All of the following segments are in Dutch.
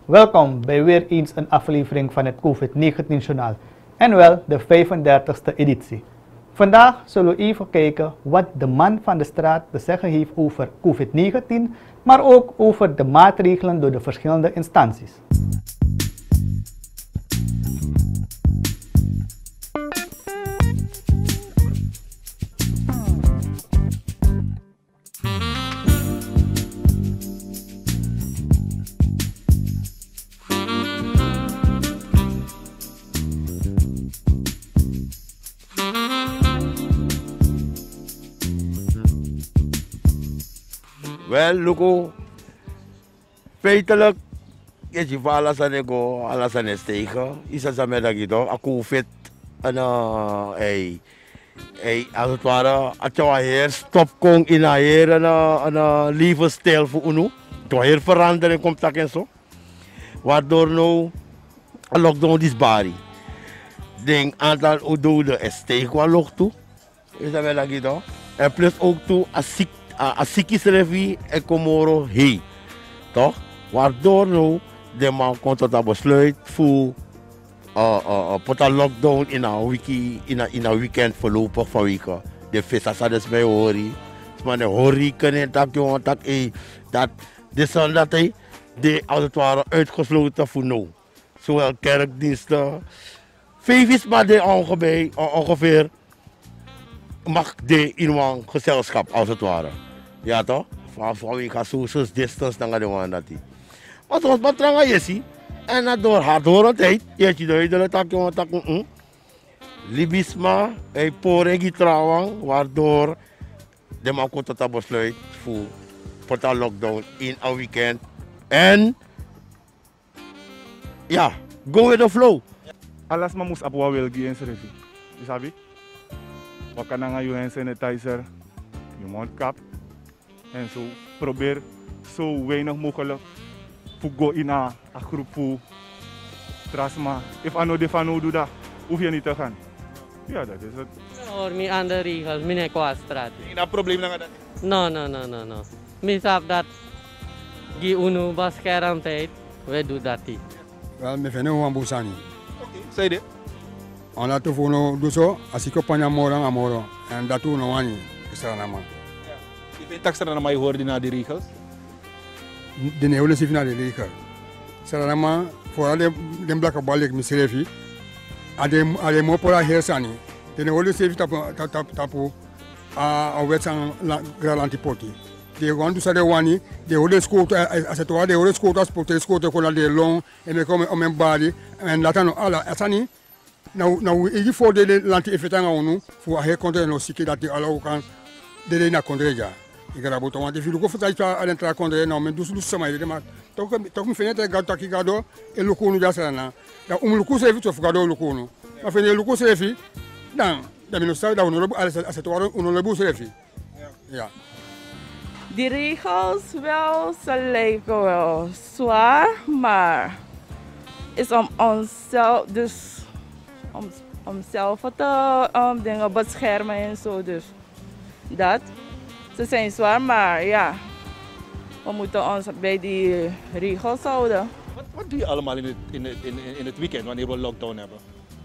Welkom bij weer eens een aflevering van het COVID-19-journaal en wel de 35e editie. Vandaag zullen we even kijken wat de man van de straat te zeggen heeft over COVID-19, maar ook over de maatregelen door de verschillende instanties. Wel, Luko, feitelijk is je alles aan ego, alles aan het steken. Is dat zo met dat je toch? Aku fit en als het ware, als je hier stopkong in hier een levensstijl voor UNO. Toen hier verandering komt dat en zo. Waardoor nou een lockdown is bari. Denk aantal doden is steken qua log toe. Is dat met dat je toch? En plus ook toe als ziekjes revi en komoro heen. Toch? Waardoor nou de man komt tot een besluit voor een lockdown in een weekend voorlopig van weken. De vissers dus bij hori. Maar de hori kunnen dat jongen dat hij de als het ware uitgesloten voor nou. Zowel kerkdiensten. Vijf is maar de ongeveer mag de in een gezelschap als het ware. Ja toch? Van wie gaat social distance dan gaan de man dat die. Maar zoals wat tranga je ziet en dat door hardhorendheid, je ziet duidelijk dat je dat libisma, een poregi trouwens, waardoor de man komt tot een besluit voor een lockdown in een weekend en ja, go with the flow. Alles maar moest op wat wil gaan schrijven. Je sabi? Wat kan dan je hand sanitizer, je mondkap en zo probeer zo weinig mogelijk voor go in een groep voor trasma. If ano de van doe dat, hoef je niet te gaan. Ja, dat is het. Hoor niet aan de regels, mijn qua straat. Dat probleem dan dat? No. Misap dat die UNO beschermdheid, we doen dat niet. Wel, me vinden we een boezani. Oké, zei dit? On laat voor no doen zo, als ik op een amoro en dat doen we niet. Is er een man. Je bent taxer naar mij hoorde naar die regels? De neule zit naar de leger. Is er man voor de blakke bal ik misrefi. Ade mopola hersani. De neule zit tapu a wetsan gra antipoti. De wandu sa de wani, de hole scout as het ware de hole scout as pote scout ko la de long en me come om bali en latano ala asani. Nou ik voor de lanti effetanga onu voor he contre no siki dat de ala kan de na condreja. Ik ga boto want if you go for that à l'entrée contre no men dus sama de ma toch me fenêtre ga taki gado e lokunu ja sana. Da luku se vitu gado lokunu. Ma fene luku se fi dan da mino sa da ono as het ware ono lebu se fi. Ja. Die regels wel, ze lijken wel zwaar, maar is om onszelf, dus om zelf te dingen beschermen en zo. Dus dat. Ze zijn zwaar, maar ja, we moeten ons bij die regels houden. Wat doe je allemaal in het weekend wanneer we lockdown hebben?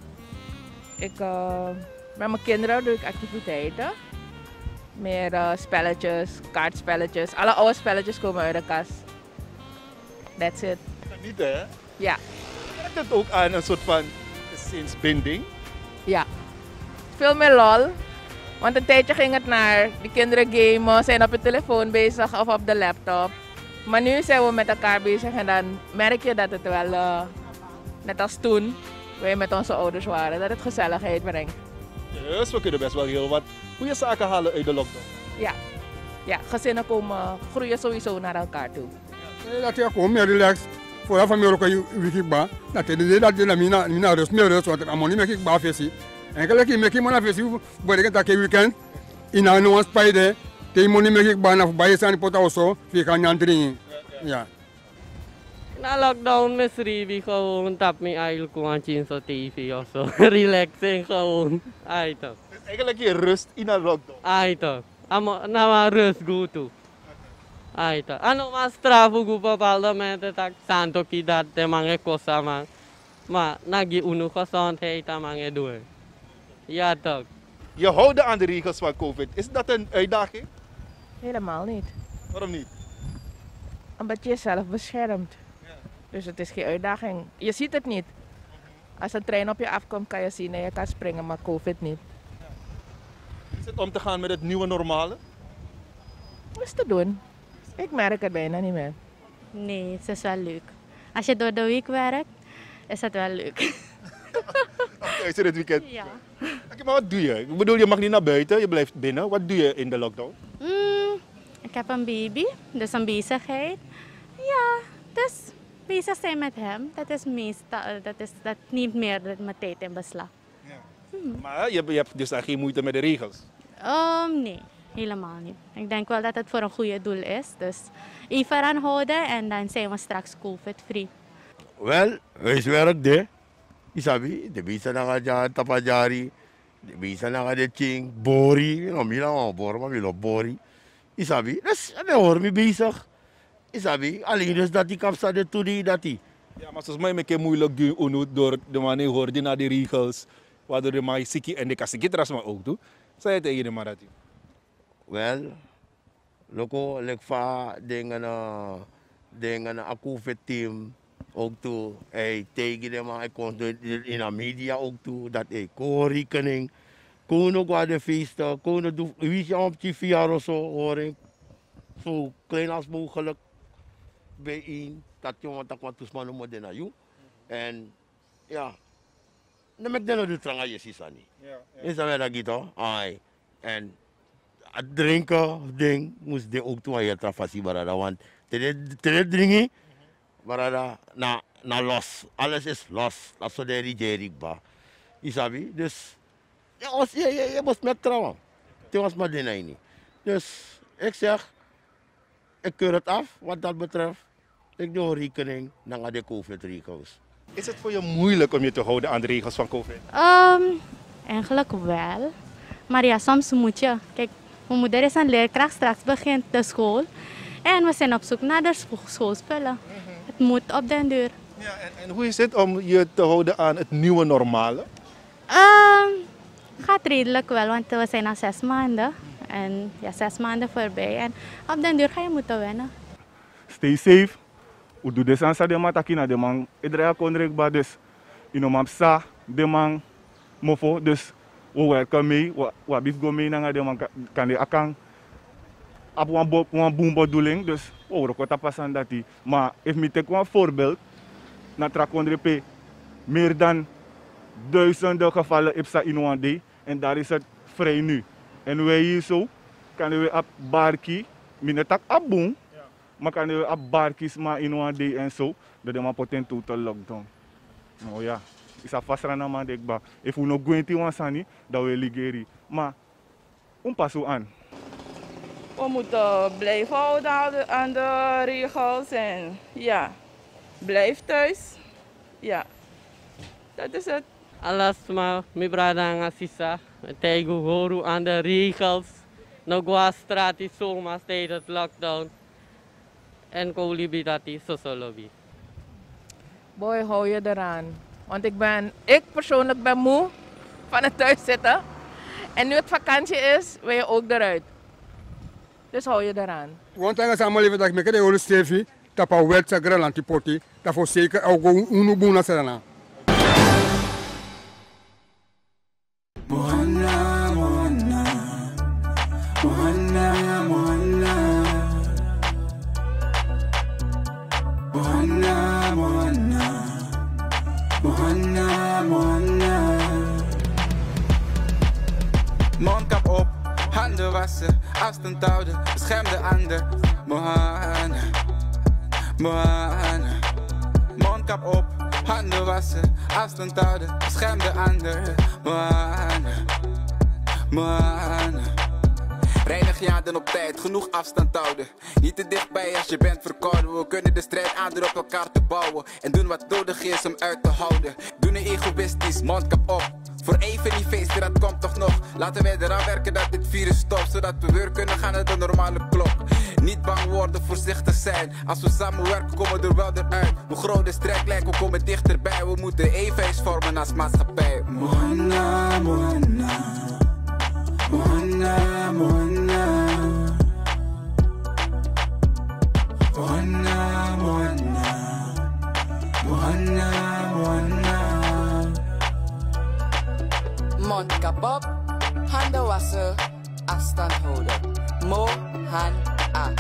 Met mijn kinderen doe ik activiteiten. Meer spelletjes, kaartspelletjes. Alle oude spelletjes komen uit de kast. That's it. Niet hè? Ja. Werkt het ook aan een soort van zinsbinding? Ja. Veel meer lol. Want een tijdje ging het naar de kinderen gamen, zijn op je telefoon bezig of op de laptop. Maar nu zijn we met elkaar bezig en dan merk je dat het wel, net als toen wij met onze ouders waren, dat het gezelligheid brengt. Dus we kunnen best wel heel wat goede zaken halen uit de lockdown. Ja, gezinnen groeien sowieso naar elkaar toe. Dat je gewoon meer relaxed. Voor de familie ook je wikikba. Dat je de mina rust meer rust want amoni me kikba fesi. En kijk je me kimona fesi voor dat weekend in een nieuwe spijde. Te moni me kikba na bij zijn pota also. We kan gaan drinken. Ja. Na lockdown mesri vi gewoon tap me eigenlijk gewoon zien zo TV of zo. Relaxing gewoon. Ai toch. Dus eigenlijk je rust in een lockdown. Ai toch. Ama rust go to. Aita. Ano mas trafo ko pa pala mente tak santo kidat te mange kosa man. Maar nagi uno gezond heet aan mange doen. Ja toch. Je houden aan de regels van COVID. Is dat een uitdaging? Helemaal niet. Waarom niet? Omdat je jezelf beschermt. Dus het is geen uitdaging. Je ziet het niet. Als een trein op je afkomt kan je zien en je kan springen, maar COVID niet. Is het om te gaan met het nieuwe normale? Wat is te doen? Ik merk het bijna niet meer. Nee, het is wel leuk. Als je door de week werkt, is het wel leuk. Is het weekend? Ja. Oké, maar wat doe je? Ik bedoel, je mag niet naar buiten, je blijft binnen. Wat doe je in de lockdown? Ik heb een baby, dus een bezigheid. Ja, dus bezig zijn met hem, dat neemt meer mijn tijd in beslag. Maar je hebt dus daar geen moeite met de regels. Nee, helemaal niet. Ik denk wel dat het voor een goede doel is. Dus even aanhouden en dan zijn we straks COVID-free. Wel, huiswerk de. Isabi, de bisa na nga tapajari, de bisa na nga de ching, bori, mila bori. Isabi, dus daar hoor me bezig. Isabi, alleen dus dat die kapsa de toedi dat die. Ja, maar volgens mij is het moeilijk door de manier hoorde naar de regels. Waardoor de mij ziek en de kasikitras maar ook doen. Zei je tegen de Marathi? Wel, loko, lekva dingen een COVID-team ook toe. Hij tegen de man, hij komt in de media ook toe. Dat hij koorrekening, kon ook wat de feesten, kon doen, wie je op die VR of zo hoor ik. Zo klein als mogelijk bijeen. Dat jongen dat wat toesmannen moet naar jou. En ja. Dan moet je nog de tranga je sisani. Is dat wel dat ai. En het drinken ding moest de ook toe aan je trafasi barada. Want te drinken barada na los. Alles is los. Dat is zo de rijerik ba. Isabi. Dus je moest met trouwen. Het was maar de niet. Dus ik zeg, ik keur het af wat dat betreft. Ik doe rekening naar de COVID-regels. Is het voor je moeilijk om je te houden aan de regels van COVID? Eigenlijk wel. Maar ja, soms moet je. Kijk, mijn moeder is een leerkracht, straks begint de school. En we zijn op zoek naar de schoolspullen. Het moet op den deur. Ja, en hoe is het om je te houden aan het nieuwe normale? Gaat redelijk wel, want we zijn al 6 maanden. En ja, 6 maanden voorbij. En op den deur ga je moeten wennen. Stay safe. We doen dit aan de matakina, de man. Iedereen kon rekbaar, dus in een mapsa, de man mofo, dus we werken mee, we blijven mee naar de man kan de akang. Op een boombedoeling, dus we roken passen dat die. Maar if me take een voorbeeld, na trakondrepe meer dan 1000 gevallen ipsa in one day en daar is het vrij nu. En wij hier zo kunnen we op barkie, minetak aboom. Maar kan je op barkjes maar in one day en zo, dat je maar potent total lockdown. Nou ja, is dat vast aan man dekba. If we no going to one sani, dat we ligeren. Maar pas zo aan. We moeten blijven houden aan de regels en ja, blijf thuis. Ja, dat is het. Alles maar mijn brada nga sisa. Tegen horen aan de regels. Nog wat straat is zomaar tijdens lockdown. En kolibitati sosolobi. Boy, hou je eraan. Want ik persoonlijk ben moe van het thuiszitten. En nu het vakantie is, wil je ook eruit. Dus hou je eraan. Want dan gaan we dat ik me de hele stevi, dat we wel te grellen die poti, dat we zeker ook een boona zijn. Mondkap op, handen wassen, afstand houden, bescherm de ander. Mohana, Mohana. Mondkap op, handen wassen, afstand houden, bescherm de ander. Mohana, Mohana. Reinig je handen op tijd, genoeg afstand houden. Niet te dichtbij als je bent verkouden. We kunnen de strijd aan door op elkaar te bouwen. En doen wat nodig is om uit te houden. Doen een egoïstisch, mondkap op. Voor even die feesten, dat komt toch nog. Laten wij eraan werken dat dit virus stopt. Zodat we weer kunnen gaan naar de normale klok. Niet bang worden, voorzichtig zijn. Als we samenwerken komen we er wel eruit. Hoe groot de strijd lijkt, we komen dichterbij. We moeten eenwijs vormen als maatschappij. Mohanna, Mohanna, Mohanna, Mohanna, Mohanna, Mohanna, Mohanna, Mohanna. Mondkap op, handen wassen, afstand houden. Mohanna.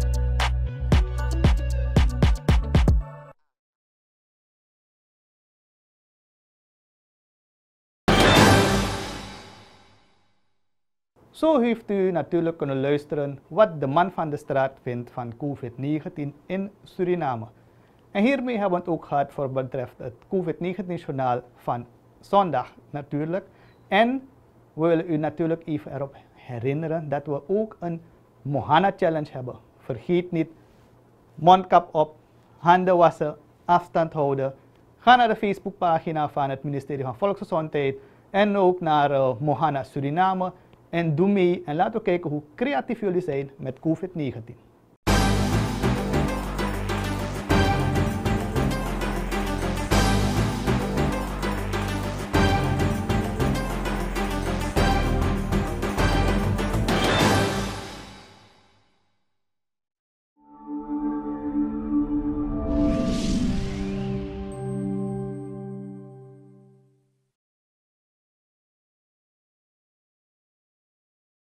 Zo heeft u natuurlijk kunnen luisteren wat de man van de straat vindt van COVID-19 in Suriname. En hiermee hebben we het ook gehad voor wat betreft het COVID-19-journaal van zondag natuurlijk. En we willen u natuurlijk even erop herinneren dat we ook een Mohanna Challenge hebben. Vergeet niet, mondkap op, handen wassen, afstand houden. Ga naar de Facebookpagina van het ministerie van Volksgezondheid en ook naar Mohanna Suriname. En doe mee en laten we kijken hoe creatief jullie zijn met COVID-19.